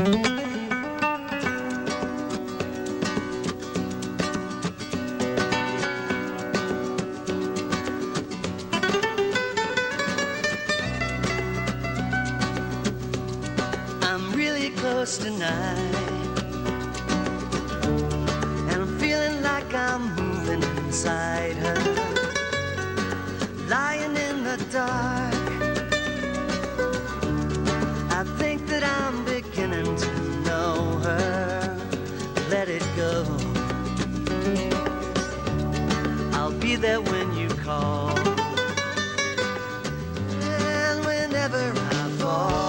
Close tonight, and I'm feeling like I'm moving inside her, lying in the dark. I think that I'm beginning to know her. Let it go. I'll be there when you call, and whenever I fall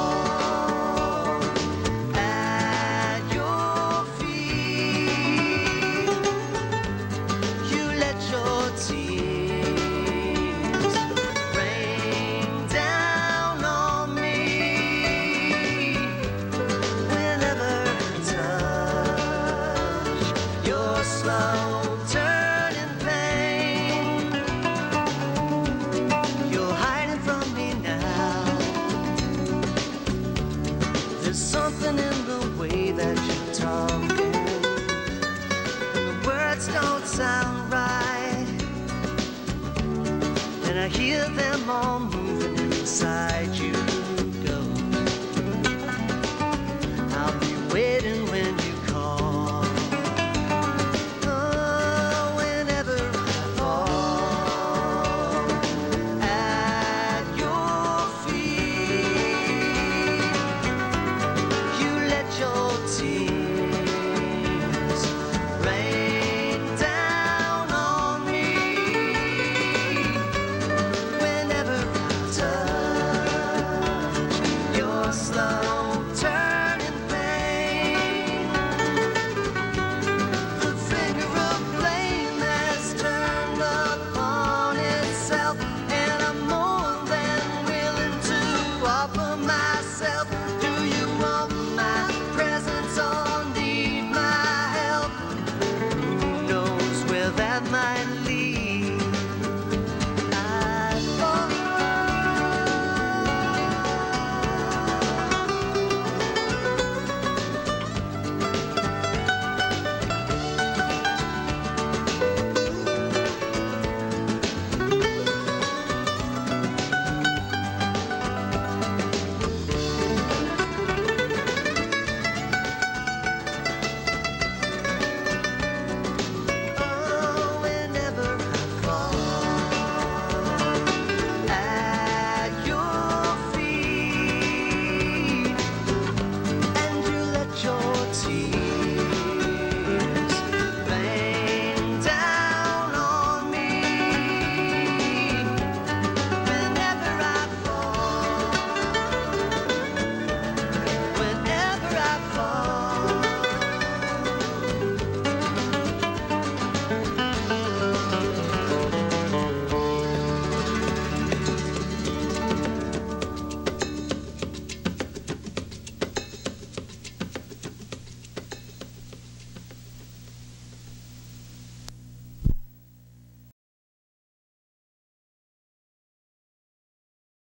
sound right, and I hear them on